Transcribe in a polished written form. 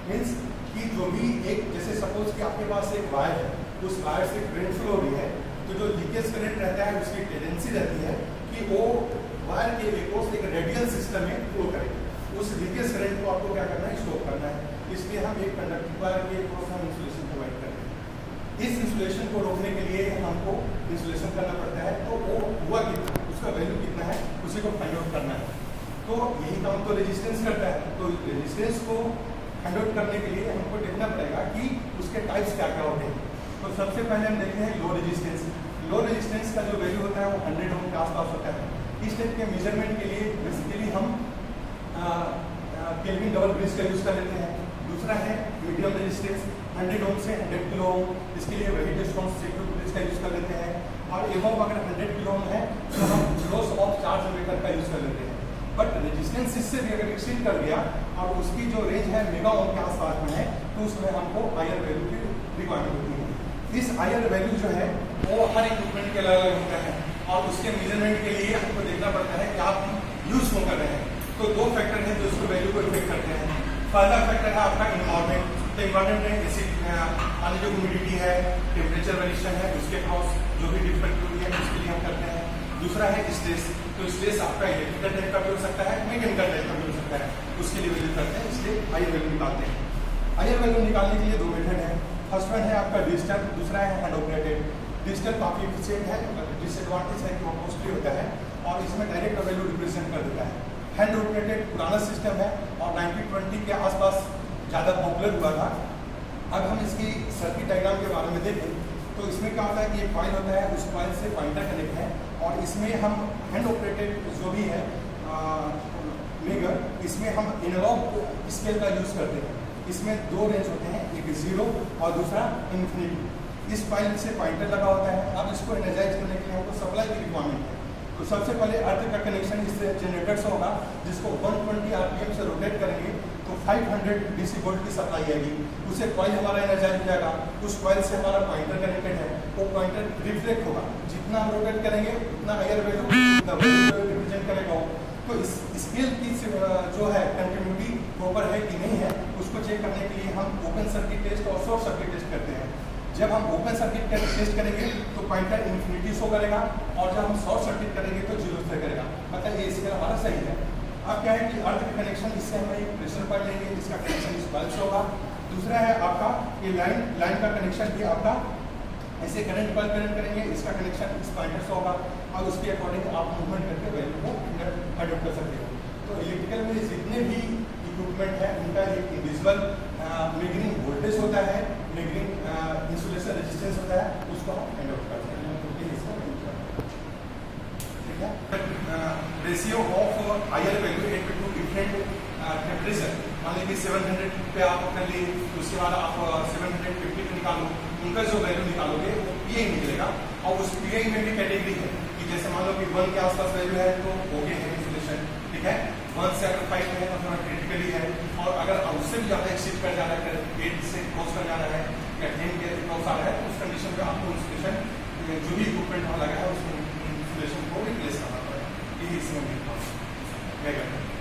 Means कि जो भी एक, जैसे सपोज कि आपके पास एक वायर है, उस वायर से करंट फ्लो हो रही है, तो जो लीकेज करंट रहता है उसकी टेंडेंसी रहती है कि वो वायर के एकोस एक रेडियल सिस्टम में फ्लो करे। उस लीकेज करंट को आपको क्या करना है, स्टॉप करना है। इसलिए हम एक कंडक्टिंग वायर के एकोस हम इंसुलेशन प्रोवाइड करते हैं। इस इंसुलेशन को रोकने के लिए हमको इंसुलेशन करना पड़ता है, तो वो हुआ कितना, उसका वैल्यू कितना है, उसी को फाइंड आउट करना है। तो यही काम तो रेजिस्टेंस करता है। तो रेजिस्टेंस को फाइंड आउट करने के लिए हमको देखना पड़ेगा कि उसके टाइप्स क्या क्या होते हैं। तो सबसे पहले हम देखते हैं लो रेजिस्टेंस। लो रेजिस्टेंस का जो वैल्यू होता है वो 100 ओम के आसपास होता है। इस टाइप के मेजरमेंट के लिए बेसिकली हम केल्विन डबल ब्रिज का यूज कर लेते हैं। दूसरा है मीडियम रेजिस्टेंस, 100 ओम से 100 किलो ओम, इसके लिए वेहिट स्टोन सेक्टर ब्रिज का यूज कर लेते हैं। और एवं अगर 100 किलो ओम है तो हम लॉस ऑफ चार्ज मेकर का यूज कर लेते हैं। बट रेजिस्टेंस इससे भी अगर एक्सीड कर गया और उसकी जो रेंज है मेगा ओम के आसपास में है, तो उसमें हमको हायर वैल्यू की रिक्वायरमेंट होती है। इस हायर वैल्यू जो है वो हर इक्विपमेंट के अलग अलग होता है और उसके मेजरमेंट के लिए हमको देखना पड़ता है कि आप यूज क्यों कर रहे हैं। तो दो फैक्टर हैं जो उसको वैल्यू को इफेक्ट करते हैं। पहला फैक्टर है आपका इन्वायरमेंट। तो इन्वायरमेंट में जैसे पानी जो ह्यूमिडिटी है, टेम्परेचर वेरिएशन है, उसके क्रॉस जो भी डिफरेंट है उसके लिए हम करते हैं। दूसरा है स्ट्रेस। तो स्ट्रेस आपका इलेक्ट्रिकल टाइप का भी हो सकता है, मैकेनिकल टाइप का भी हो सकता है, उसके लिए वैल्यू करते हैं, इसलिए हायर वैल्यू निकालते हैं। हायर वैल्यू निकालने के लिए दो मेथड है। फर्स्ट वन है आपका डिजिटल, दूसरा है हैंड ऑपरेटेड। डिजिटल काफी एफिशिएंट है, डिसएडवांटेज है कि वो कॉस्टली होता है और इसमें डायरेक्ट वैल्यू रिप्रेजेंट कर देता है। हैंड ऑपरेटेड पुराना सिस्टम है और 1920 के आसपास ज़्यादा पॉपुलर हुआ था। अब हम इसकी सर्किट डायग्राम के बारे में देखें तो इसमें क्या होता है कि एक कॉइल होता है, उस कॉइल से पॉइंटर कनेक्ट है और इसमें हम हैंड ऑपरेटेड जो भी है मेगर, इसमें हम एनालॉग स्केल का यूज करते हैं। इसमें दो रेंज होते हैं, एक 0 और दूसरा इन्फिनिटी। इस कॉइल से पॉइंटर लगा होता है। अब इसको एनर्जाइज करने के लिए हमको सप्लाई की रिक्वायरमेंट है। तो सबसे पहले अर्थ का कनेक्शन इस जनरेटर से होगा, जिसको 120 आरपीएम से रोटेट करेंगे तो 500 डीसी वोल्ट की सप्लाई आएगी। उसे कॉइल हमारा एनर्जाइज हो जाएगा। उस कॉइल से हमारा पॉइंटर कनेक्टेड है, वो पॉइंटर रिफ्लेक्ट होगा। जितना हम रोटेट करेंगे उतना हायर वैल्यू रिप्रेजेंट करेगा। तो इस स्केल की जो है कंटिन्यूटी प्रॉपर है कि नहीं है, उसको चेक करने के लिए हम ओपन सर्किट टेस्ट और शॉर्ट सर्किट टेस्ट करते हैं। जब हम ओपन सर्किट टेस्ट करेंगे तो पॉइंटर इन्फिनिटी शो करेगा और जब हम शॉर्ट सर्किट करेंगे तो 0 से करेगा, मतलब ये स्केल हमारा सही है। अब क्या है कि अर्थ का कनेक्शन, इससे हम एक प्रेशर पॉइंट लेंगे, इसका कनेक्शन इस कॉइल से होगा। दूसरा है आपका ये लाइन का कनेक्शन भी आपका ऐसे करंट कॉइल करंट करेंगे, इसका कनेक्शन इस पॉइंटर से होगा और उसके अकॉर्डिंग आप मूवमेंट करके वैल्यू को अडॉप्ट कर सकते हो। तो इलेक्ट्रिकल में जितने भी इक्विपमेंट है उनका एक इंडिविजुअल मेजरिंग वोल्टेज होता है, मेजरिंग इंसुलेशन रेजिस्टेंस होता है, उसको हम फाइंड आउट करते हैं। ठीक है। Ratio of higher value to different temperature, मान लीजिए 700 पे आप कर लिए, उसके बाद आप 750 पे निकालो, उनका जो वैल्यू निकालोगे वो पीआई निकलेगा। और उस पीआई में भी कैटेगरी है कि जैसे मान लो कि 1 के आसपास वैल्यू है तो ओके है इंसुलेशन, ठीक है। 1 से अगर 5 है तो थोड़ा क्रिटिकली है, और अगर उससे भी ज़्यादा एक्सीड कर जा रहा है, 8 से क्रॉस कर जा रहा है या 10 के क्रॉस आ रहा है, तो उस कंडीशन में आपको इंसुलेशन जो भी इक्विपमेंट वहाँ लगा है उसको इंसुलेशन को रिप्लेस करना पड़ेगा। ये इसमें मेगर